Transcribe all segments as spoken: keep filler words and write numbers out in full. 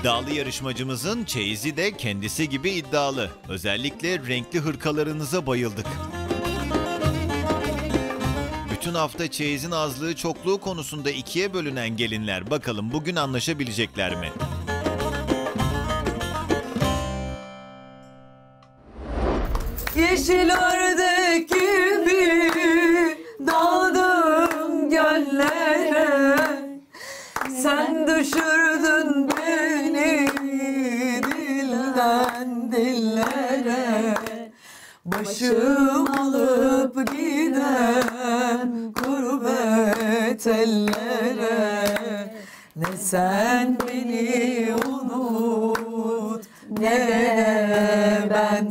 İddialı yarışmacımızın çeyizi de kendisi gibi iddialı. Özellikle renkli hırkalarınıza bayıldık. Bütün hafta çeyizin azlığı çokluğu konusunda ikiye bölünen gelinler bakalım bugün anlaşabilecekler mi? Yeşil ördek gibi daldım göllere, sen düşürdün beni dilden dillere, başım alıp giden gurbet ellere, ne sen beni unut ne ben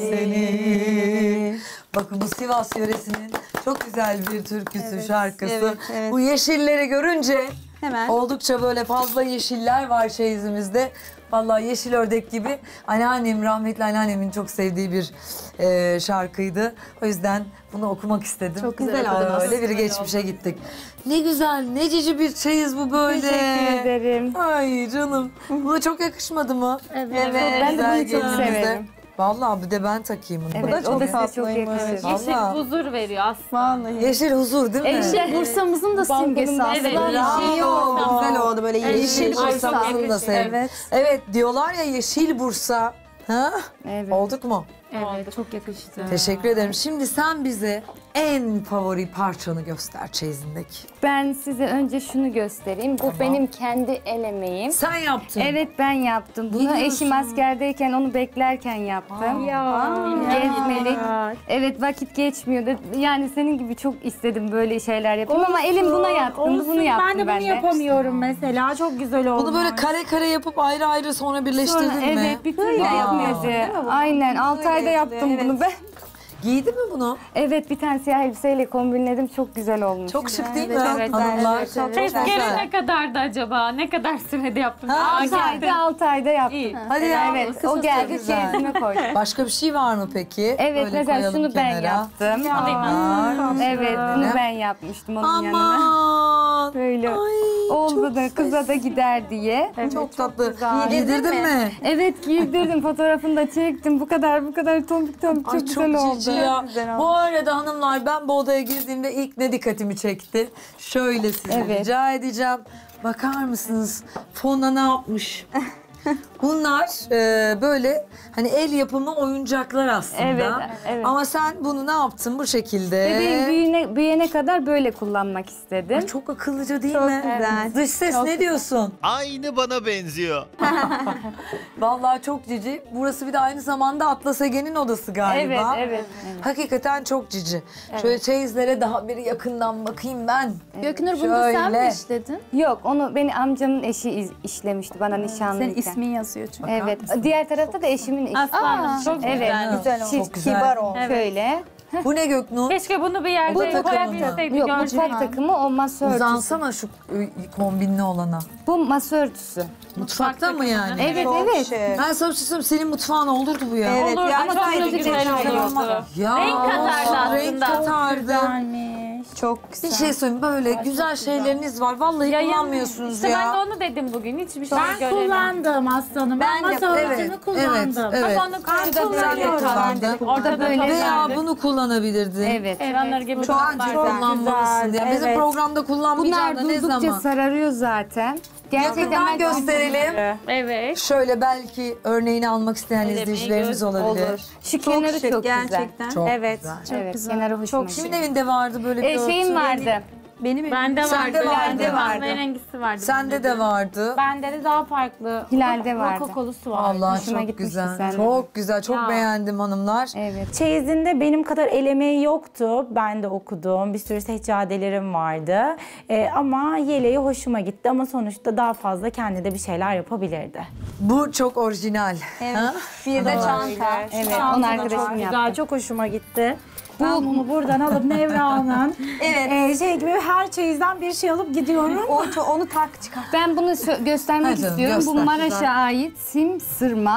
seni. Bakın bu Sivas yöresinin çok güzel bir türküsü, evet, şarkısı. Evet, evet. Bu yeşilleri görünce hemen oldukça böyle fazla yeşiller var çeyizimizde. Vallahi yeşil ördek gibi. Anneannem, rahmetli anneannemin çok sevdiği bir e, şarkıydı. O yüzden bunu okumak istedim. Çok güzel, güzel oldu. Öyle bir geçmişe oldu. Gittik. Ne güzel, ne cici bir çeyiz bu böyle. Teşekkür ederim. Ay canım. Buna çok yakışmadı mı? Evet. evet. Ben de bunu çok severim. Vallahi bir de ben takayım bunu. Evet, bu da çok, o da size çok yakışır. Yeşil huzur veriyor aslında. Vallahi. Yeşil huzur değil mi? Yeşil Bursa'mızın da simgesi aslında. Evet. Yeşil Bursa. Güzel oldu böyle yeşil, yeşil Bursa'mızın da sevdim. Evet. Evet diyorlar ya yeşil Bursa. Ha? Evet. Olduk mu? Evet, çok yakıştı. Teşekkür ederim. Şimdi sen bize en favori parçanı göster çeyizindeki. Ben size önce şunu göstereyim. Bu Tamam. benim kendi el emeğim. Sen yaptın. Evet, ben yaptım. Bunu eşim askerdeyken, onu beklerken yaptım. Ya. Gezmelik. Evet, vakit geçmiyordu. Yani senin gibi çok istedim böyle şeyler yapayım ama elim buna yatkındı. Olsun. Bunu yaptım ben de. Ben bunu de yapamıyorum mesela. Çok güzel oldu. Bunu böyle kare kare yapıp ayrı ayrı sonra birleştirdin Sonra, mi? evet, bir türlü yapmadı. Aynen, altı ayda yaptım evet. bunu ben. Giydi mi bunu? Evet, bir tane siyah elbiseyle kombinledim. Çok güzel olmuş. Çok şık değil evet, mi? Evet, hanımlar? Evet, çok Ses güzel. gelene kadardı acaba? Ne kadar sürede yaptın? Ha, Aa, altı ayda, altı ayda yaptım. İyi. Hadi ya. Evet, kısası o geldi, güzel. çeyizime koydum. Başka bir şey var mı peki? Evet, Böyle mesela koyalım şunu ben kenara. yaptım. Var. Evet, bunu Ne? ben yapmıştım onun yanına. Aman. Böyle Ay, oldu çok da kıza da gider diye. çok, çok tatlı. güzel. Giydirdin mi? Evet, giydirdim, fotoğrafını da çektim. Bu kadar bu kadar tombik tombik çok Ay güzel çok oldu. cici ya. Güzel oldu. Bu arada hanımlar ben bu odaya girdiğimde ilk ne dikkatimi çekti? Şöyle size Evet. rica edeceğim. Bakar mısınız? Fona ne yapmış? Bunlar e, böyle hani el yapımı oyuncaklar aslında. Evet, evet. Ama sen bunu ne yaptın bu şekilde? Bebeğim büyüyene, büyüyene kadar böyle kullanmak istedim. Ay, çok akıllıca değil Çok mi? güzel. Dış ses Çok ne diyorsun? Aynı bana benziyor. Vallahi çok cici. Burası bir de aynı zamanda Atlas Ege'nin odası galiba. Evet, evet. Hakikaten çok cici. Şöyle çeyizlere daha bir yakından bakayım ben. Göknur bunu da sen mi Şöyle. işledin? Yok, onu beni amcamın eşi iz- işlemişti bana nişanlıyken. Senin ismin yazıyor çünkü. Evet. Diğer tarafta da eşimin ismi. Aslan. Çok Evet, güzel. güzel olmuş. Çok güzel. Kibar olmuş. Şöyle. Bu ne Göknur? Keşke bunu bir Bu da yerde takımı koyabilseydik. Yok, gördüm. mutfak takımı o masa örtüsü. Uzansana şu ıı, kombinli olana. Bu masa örtüsü. Mutfakta mı yani? Evet, evet. Ben sana bir şey söyleyeyim, senin mutfağın olurdu bu ya. Olurdu ama çok sadece güzel tekrar olurdu. Ya, Renk katardı renk aslında. katardı. Güzelmiş. Çok güzel. Bir şey söyleyeyim, böyle güzel şeyleriniz var. Vallahi Yayın- kullanmıyorsunuz İşte ya. ben de onu dedim bugün. Hiçbir şey Ben göremedim. kullandım aslanım. Ben, Ben de- masa örtümü evet, kullandım. evet, evet. Bak onu Ben koydu de böyle kullandım. Orada böyle Veya bunu kullanabilirdin. Evet. Ekranları gibi Çok kullanmak. kullanmalısın diye. Bizim evet. programda kullanmayacağım Bunlar da ne durdukça zaman? sararıyor zaten. Gerçekten Yakından ben gösterelim. Evet. Şöyle belki örneğini almak isteyen izleyicilerimiz olabilir. olur. Şu kenarı çok, güzel. Çok Evet. güzel. Evet, kenarı hoşuma Kimin gidiyor. evinde vardı böyle bir Ee, şeyim örtü? vardı. Benim Bende vardı. Sende vardı. Bende vardı. Rengisi vardı. Sende de vardı. Bende de daha farklı. Hilal'de vardı. Kokolusu vardı. Allah hoşuma çok gitmişti güzel. sende. Çok güzel. Çok Ya. beğendim hanımlar. Evet. Çeyizinde benim kadar el emeği yoktu. Ben de okudum. Bir sürü seccadelerim vardı. Ee, ama yeleği hoşuma gitti. Ama sonuçta daha fazla kendi de bir şeyler yapabilirdi. Bu çok orijinal. Ha? Bir de çanta. Evet, Çanta onu da arkadaşım çok güzel, yaptı. çok hoşuma gitti. Ben bunu buradan alıp Nevra'nın evet. şey gibi her çeyizden bir şey alıp gidiyorum. Onu tak çıkar. Ben bunu sö- göstermek Hadi canım, istiyorum. Bu göster. Maraş'a ait sim sırma.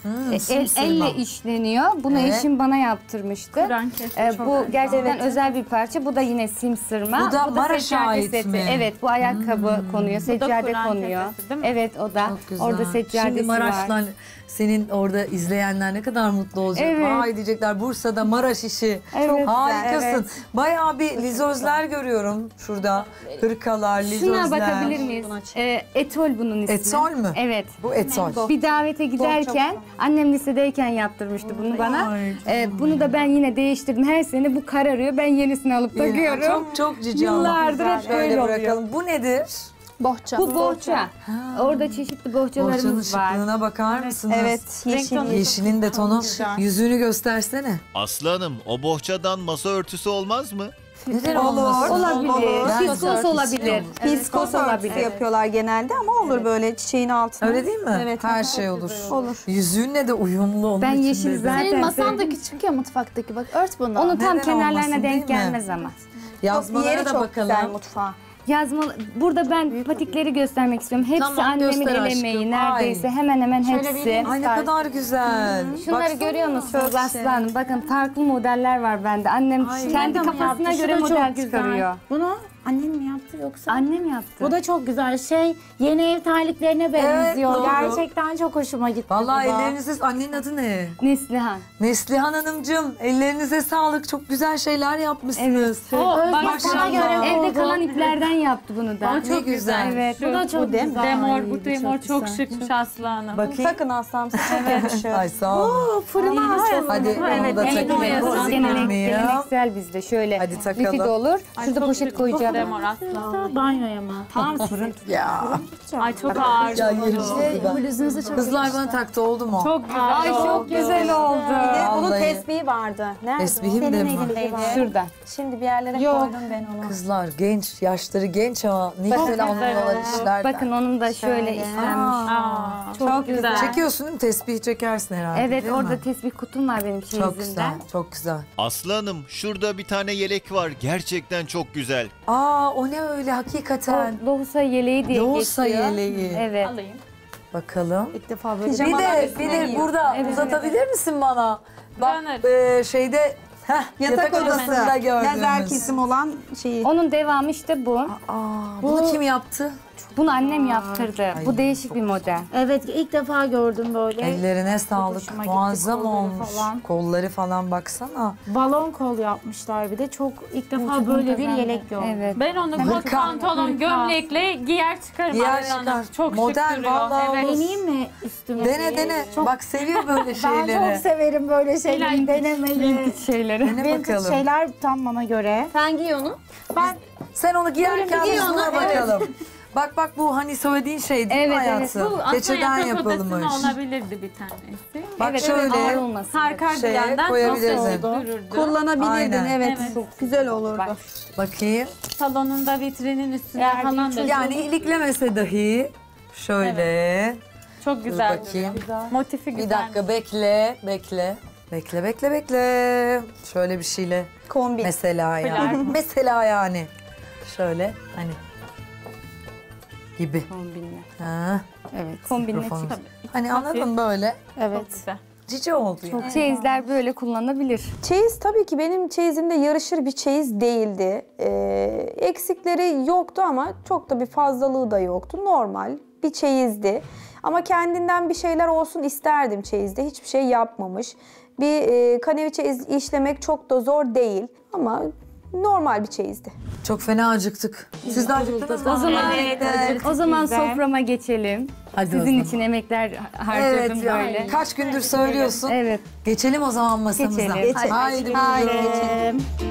E, El, sımsırma. elle işleniyor. Bunu Evet. eşim bana yaptırmıştı. Kur'an kesim E, çok bu güzel. gerçekten özel bir parça. Bu da yine simsırma. Bu da Maraş'a seccade ait seti. mi? Evet, bu ayakkabı konuyor, seccade Kur'an konuyor. kesesi, değil mi? Evet, o da. Çok güzel. Orada seccadesi Şimdi Maraş'tan var. senin orada izleyenler ne kadar mutlu olacak. Evet. Vay diyecekler Bursa'da Maraş işi. Evet, Çok güzel, harikasın. evet. Bayağı bir lizözler görüyorum şurada. Hırkalar, lizözler. Şuna bakabilir miyiz? E, etol bunun ismi. Etol mü? Evet. Bu etol. Bir davete giderken, annem lisedeyken yaptırmıştı bunu bana. Ay, E, bunu da ben yine değiştirdim. Her sene bu kararıyor. Ben yenisini alıp takıyorum. Çok çok cici ama. Yıllardır hep Şöyle öyle oluyor. bırakalım. Bu nedir? Bohça. Bu bohça. Orada çeşitli Borçanın bohçalarımız var. şıklığına bakar mısınız? Evet, yeşil. tonu- Yeşilin de tonu. Yüzüğünü göstersene. Aslı Hanım, o bohçadan masa örtüsü olmaz mı? Neden olmaz? Olabilir. Ben Fiskos güzel olabilir. fiskos Fiskos Fiskos örtüsü yapıyorlar genelde ama olur böyle çiçeğin altına. Öyle değil mi? Evet. Her şey olur. Olur. Yüzüğünle de uyumlu onun Ben için yeşil dedim. zaten Senin masan da sevdim. küçük ya mutfaktaki bak ört bunu. Onu tam Neden kenarlarına olmasın, değil mi? denk gelmez ama. Yazmalara Yeri da çok bakalım. güzel mutfağa. Yazma, burada ben patikleri göstermek istiyorum. Hepsi Tamam, annemin göster el aşkım. emeği Ay. neredeyse hemen hemen hepsi. Ay ne kadar güzel. Şunları Baksana. görüyor musunuz Aslı Hanım? Bakın farklı modeller var bende. Annem kendi kafasına göre model çıkarıyor. Bunu annen mi yaptı yoksa? Annem yaptı. Bu da çok güzel şey. Yeni ev terliklerine benziyor. doğru. Gerçekten çok hoşuma gitti. Vallahi bu da. ellerinize... Annenin adı ne? Neslihan. Neslihan Hanımcığım, ellerinize sağlık. Çok güzel şeyler yapmışsınız. O, bak, Maşallah. göre Evde oldu. kalan iplerden yaptı bunu da. Ne güzel. Evet. Bu da çok Dem- güzel. Demor, Ay, bu demor çok çok, güzel. şıkmış Aslı Hanım. Bakayım. Takın aslanım size çok yakışır. Ay sağ olun. Oo, fırına asıldı. Hadi onu Evet, da el takayım. boyası, Bozuk gelenek, durmayayım. geleneksel bizde. Şöyle Hadi takalım. lifi de olur. Şurada poşet koyacağım. Demor Aslı. Banyoya mı? Tam fırın. Ya. Ay çok ağır. Ya yerim sizi ben. Bluzunuzu çok Kızlar bana taktı oldu mu? Çok güzel. Ay çok güzel oldu. Bir de bunun Vallahi. tesbihi vardı. Nerede? Tesbihim o? de Senin mi? elindeydi. Şurada. Şimdi bir yerlere Yok. koydum ben onu. Kızlar genç, yaşları genç ama ne güzel anlıyorlar işler. Bakın onun da şöyle işlenmiş. Aa, çok güzel. Çekiyorsun değil mi? Tesbih çekersin herhalde Evet değil orada mi? tesbih kutum var benim Çok güzel, çeyizimden. çok güzel. Aslı Hanım, şurada bir tane yelek var. Gerçekten çok güzel. Aa o ne öyle hakikaten. O Lohusa yeleği diye Lohusa geçiyor. yeleği. Evet. Alayım. Bakalım. İlk defa böyle Bir de, bir de burada uzatabilir misin bana? Bak Döner. e, şeyde heh, yatak, odası. odasında gördüğümüz. Lazer kesim olan şeyi. Onun devamı işte bu. Aa, bunu kim yaptı? Bunu annem yaptırdı. Bu değişik bir model. Evet ilk defa gördüm böyle. Ellerine sağlık. hoşuma gitti, Muazzam kolları olmuş. falan. Kolları falan baksana. Balon kol yapmışlar bir de çok ilk defa böyle bir yelek gördüm. Evet. Ben onu kot Hırka. pantolon, gömlekle giyer çıkarım Giyer Aslı Hanım. çıkar. Çok Modern, şık duruyor. vallahi Evet. olur. Deneyeyim mi üstüme? Dene dene. Bak seviyor böyle Ben şeyleri. çok severim böyle şeyleri Vintage, denemeyi. Şeyleri. Dene Vintage bakalım. şeyler tam bana göre. Sen giy onu. Ben Sen onu giyerken giy biz onu, buna evet. bakalım. Bak bak bu hani söylediğin şey değil mi Evet, evet. hayatım? Bu aslında Keçeden yatak yapılmış. odasına olabilirdi bir tanesi. Bak Evet, şöyle. evet, ağır olmasın. Sarkar Şeye dilenden koyabilirdin. nasıl dururdu. Kullanabilirdin Aynen. evet. Evet. Çok güzel olurdu. Bakayım. Salonunda vitrinin üstüne Eğer falan da Yani iliklemese dahi şöyle. çok Dur güzel. bakayım. Motifi güzel. Bir dakika bekle, bekle. Bekle, bekle, bekle. Şöyle bir şeyle. Kombi. Mesela yani. Mesela yani. Şöyle hani. Gibi. Kombinle. Ha, Evet. Kombinle mikrofonu. çık. Hani anladın böyle. Çok güzel. Cici oldu yani. Çeyizler böyle kullanabilir. Çeyiz tabii ki benim çeyizimde yarışır bir çeyiz değildi. Ee, eksikleri yoktu ama çok da bir fazlalığı da yoktu. Normal bir çeyizdi. Ama kendinden bir şeyler olsun isterdim çeyizde. Hiçbir şey yapmamış. Bir e, kanevi çeyiz işlemek çok da zor değil. Ama normal bir çeyizdi. Çok fena acıktık. Siz de acıktınız mı? O zaman Evet, o zaman güzel. soframa geçelim. Hadi o Sizin zaman. için emekler harcadım Evet ya. böyle. Kaç gündür söylüyorsun. Evet. Geçelim o zaman masamıza. Geçelim. Haydi, Haydi buyurun. geçelim.